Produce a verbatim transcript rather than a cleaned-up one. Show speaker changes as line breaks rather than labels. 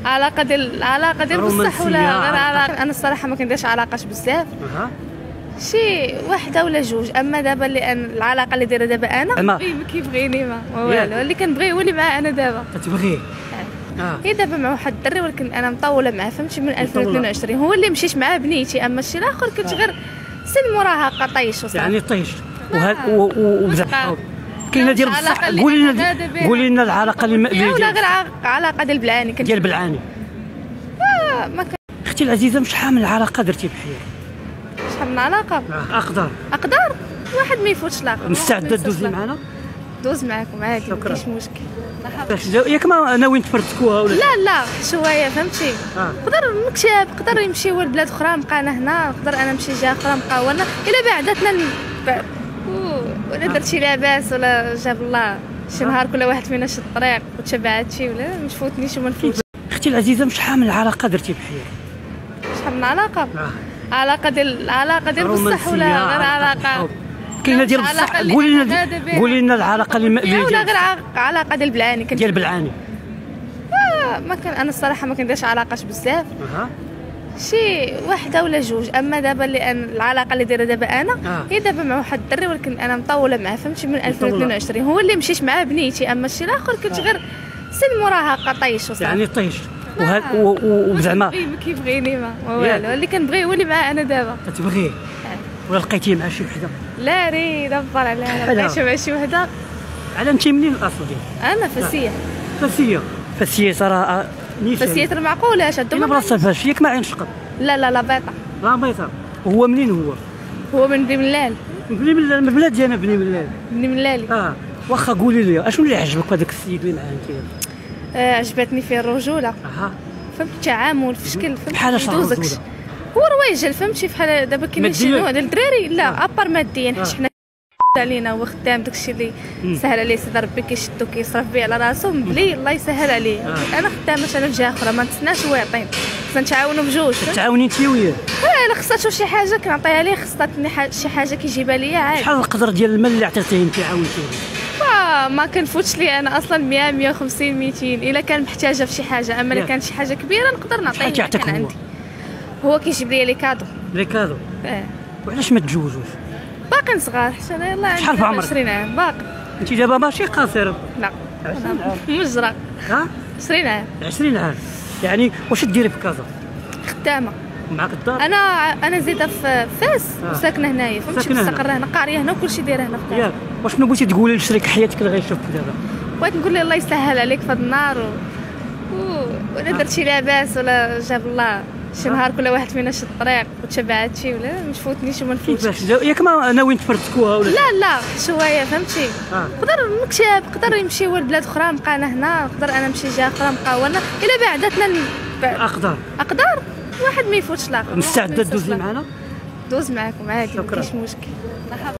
علاقه ديال العلاقه ديال بصح ولا غير علاقه؟ انا الصراحه ما كنديرش علاقات بزاف،
اها
شي وحده ولا جوج. اما دابا اللي أنا العلاقه اللي دايره دابا انا ما كيبغيني ما والو، اللي كنبغيه هو اللي معاه انا دابا.
كتبغيه؟
اه هي دابا مع واحد الدري، ولكن انا مطوله معاه فهمتي من ألفين واثنين وعشرين، هو اللي مشيت معاه بنيتي. اما الشيء الاخر كنت غير سن مراهقه طيش وصافي.
يعني طيش وهاد وبزاف كاينه ديال بصح. قولي لنا قولي لنا العلاقه اللي
ولا غير علاقه ديال بلاني
ديال بلعاني.
اه ما
اختي العزيزه، شحال من علاقه درتي بحياتك؟
شحال من علاقه؟
اقدر
اقدر واحد ما يفوتش الاخر.
مستعده تدوزي معنا؟
دوز معاكم عادي، ما كاينش مشكل.
ياك ما ناويين تفرتكوها ولا
لا لا شويه فهمتي. نقدر آه. نكتب، نقدر يمشيو لبلاد اخرى نبقى انا هنا، نقدر انا نمشي جهه اخرى نبقى انا الا بعدتنا بعد. ولا درت شي لاباس ولا جاب الله شي نهار كل واحد فينا شي الطريق وتشبع هادشي ولا ما تفوتنيش وما نفوتش.
اختي العزيزه، شحال من علاقه درتي بحياتك؟
شحال من علاقه؟
آه.
علاقه ديال العلاقه ديال بصح ولا غير علاقه؟
كاينه ديال بصح. قولي لنا قولي لنا العلاقه اللي
ولا غير علاقه ديال بلاني
ديال بلعاني.
اه ما كان انا الصراحه ما كنديرش علاقات بزاف،
اها
شي وحده ولا جوج. اما دابا اللي أنا العلاقه اللي دايره دابا انا
آه.
هي دابا مع واحد الدري، ولكن انا مطوله معاه فهمتي من ألفين واثنين وعشرين، هو اللي مشيت معاه بنيتي. اما الشيء الاخر كنت غير سن مراهقه طيش وصافي.
يعني طيش وهاد وزعما
ما كيبغيني ما والو، اللي كنبغيه هو اللي معاه انا دابا.
كتبغيه؟ ولا لقيتيه مع شي وحده؟
لا ري دبر عليها، لقيتها مع شي وحده.
على انت منين الاصل ديالك؟
انا فاسيه.
فاسيه فاسيه صراحه
فاسيه المعقوله اش هادو
ما بلاصه فاش ياك ما عين شقط.
لا لا لا بيطه.
لا بيطه. وهو منين هو؟
هو من بني ملال.
بني ملال من بلاد ديالنا بني ملال.
بني ملالي.
اه واخا قولي لي اشنو اللي عجبك هذاك السيد اللي معاه انت؟
آه عجبتني فيه الرجوله.
اها
فهمت التعامل في شكل فهمت
بحال اش الرجوله؟
هو روايجل فهمتي بحال دابا كاين شي نوع ديال الدراري لا ابار ماديا حيت حنا علينا هو خدام داكشي اللي سهل عليه سيدي ربي كيشدو كيصرف به على راسو مبلي الله يسهل عليه. آه. انا خدامه انا في جهه اخرى ما نتسناش هو يعطيني، خصنا نتعاونوا بجوج.
تعاوني انت وياه؟
اه الا خصاتو شي حاجه كنعطيها ليه، خصاتني شي حاجه كيجيبها ليا عادي.
شحال القدر ديال المال اللي عطيتيه انت عاونتيه؟
آه ما كنفوتش لي انا اصلا مية مية وخمسين ميتين الا كان محتاجه في شي حاجه. اما الا كانت شي حاجه كبيره نقدر نعطيه.
شحال كيعطيك هو؟
هو كيجيب لي لي كادو.
لي كادو؟
اه.
وعلاش ما تجوزوش؟
باقي صغار حتى انا يلاه عندي
شحال في عمرك؟
عشرين عام باقي.
انت دابا ماشي قاصره؟
لا
عشرين عام
مجرى.
ها
عشرين عام.
عشرين عام يعني واش ديري في كازا؟
خدامه
معاك الدار؟
انا انا زايده في فاس آه. وساكنه هنايا فهمتي، مستقره هنا قاريه هنا وكلشي دايره هنا في
ياك. واش ما بغيتي تقولي لشريك حياتك اللي غيشوفك دابا؟
بغيت نقول له الله يسهل عليك في هذا النهار و... و... ولا درت شي لاباس ولا جاب الله شي نهار كل واحد فينا شي الطريق وتشبع هادشي ولا ما تفوتنيش وما نفوتش.
ياك ما ناويين تفرتكوها ولا؟
لا لا شويه فهمتي. نقدر آه. نكتب، نقدر يمشيو لبلاد اخرى نبقى انا هنا، نقدر انا نمشي جهه اخرى نبقى انا الا بعدتنا بعد.
اقدر
اقدر واحد ما يفوتش الاخر.
مستعده تدوزي معنا؟
دوز معاكم عادي، ما كاينش مشكل.